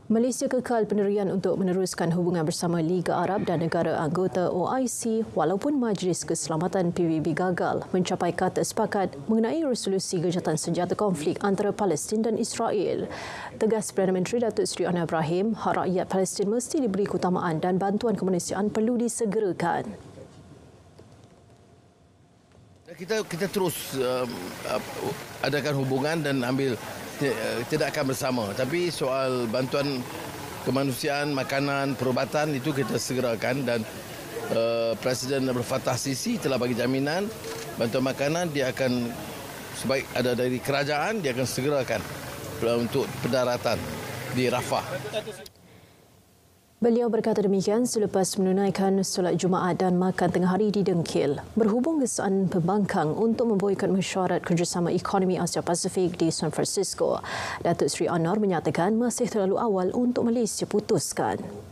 Malaysia kekal pendirian untuk meneruskan hubungan bersama Liga Arab dan negara anggota OIC walaupun Majlis Keselamatan PBB gagal mencapai kata sepakat mengenai resolusi gejatan senjata konflik antara Palestin dan Israel. Tegas Perdana Menteri Datuk Seri Anwar Ibrahim, hak rakyat Palestin mesti diberi keutamaan dan bantuan kemanusiaan perlu disegerakan. Kita terus adakan hubungan dan tidak akan bersama. Tapi soal bantuan kemanusiaan, makanan, perubatan itu kita segerakan dan Presiden Abdul Fattah Sisi telah bagi jaminan bantuan makanan dia akan sebaik ada dari kerajaan dia akan segerakan untuk pendaratan di Rafah. Beliau berkata demikian selepas menunaikan solat Jumaat dan makan tengah hari di Dengkil. Berhubung gesaan pembangkang untuk memboikot mesyuarat kerjasama ekonomi Asia Pasifik di San Francisco, Datuk Seri Anwar menyatakan masih terlalu awal untuk Malaysia putuskan.